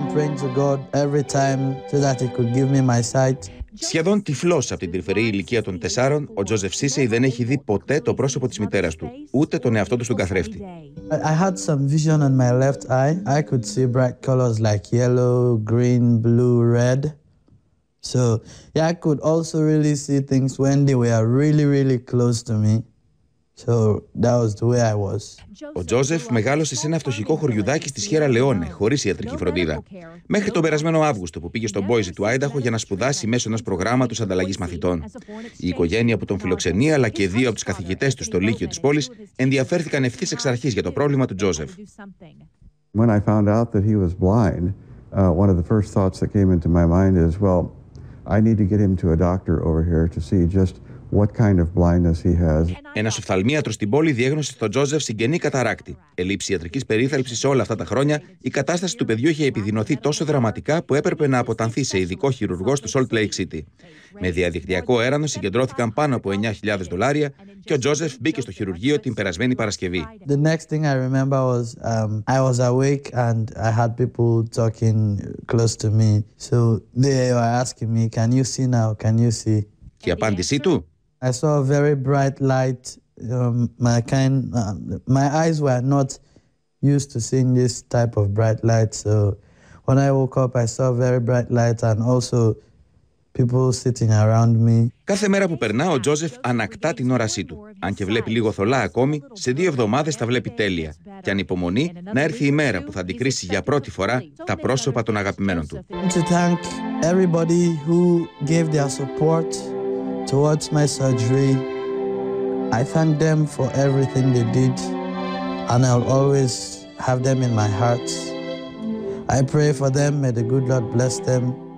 praying to God every time so that He could give me my sight. Σχεδόν τυφλός από την τρυφερή ηλικία των 4, ο Τζόζεφ Σίσεϊ δεν έχει δει ποτέ το πρόσωπο της μητέρας του, ούτε τον εαυτό του στον καθρέφτη. I had some vision on my left eye. I could see bright colors like yellow, green, blue, red. So, yeah, I could also really see things when they were really, really close to me. So, that was the way I was. Ο Τζόζεφ μεγάλωσε σε ένα φτωχικό χωριουδάκι στη Σιέρα Λεόνε, χωρίς ιατρική φροντίδα. Μέχρι τον περασμένο Αύγουστο που πήγε στον Μπόιζι του Άινταχο για να σπουδάσει μέσω ενός προγράμματος ανταλλαγής μαθητών. Η οικογένεια που τον φιλοξενεί, αλλά και 2 από τους καθηγητές του στο Λύκειο της πόλης, ενδιαφέρθηκαν ευθύς εξ αρχής για το πρόβλημα του Τζόζεφ. When I found out that he was blind, one of the first thoughts that came into my mind is, well, I need to get him to a doctor over here to see just what kind of blindness he has. Ένας οφθαλμίατρος στην πόλη διέγνωσε στον Τζόζεφ συγγενή καταράκτη. Ελλείψη ιατρικής περίθαλψης όλα αυτά τα χρόνια, η κατάσταση του παιδιού είχε επιδεινωθεί τόσο δραματικά που έπρεπε να αποτανθεί σε ειδικό χειρουργό στο Salt Lake City. Με διαδικτυακό έρανο συγκεντρώθηκαν πάνω από $9,000 και ο Τζόζεφ μπήκε στο χειρουργείο την περασμένη Παρασκευή. The next thing I remember was I was awake and I had people talking close to me. So they were asking me, "Can you see now? Can you see?" Και η απάντησή του? I saw a very bright light. My eyes were not used to seeing this type of bright light. So when I woke up, I saw very bright light and also people sitting around me. Κάθε μέρα που περνά, ο Τζόζεφ ανακτά την όρασή του. Αν και βλέπει λίγο θολά ακόμη, σε 2 εβδομάδες τα βλέπει τέλεια. Και ανυπομονεί να έρθει η μέρα που θα αντικρίσει για πρώτη φορά τα πρόσωπα των αγαπημένων του. To thank everybody who gave their support towards my surgery. I thank them for everything they did, and I'll always have them in my heart. I pray for them. May the good Lord bless them.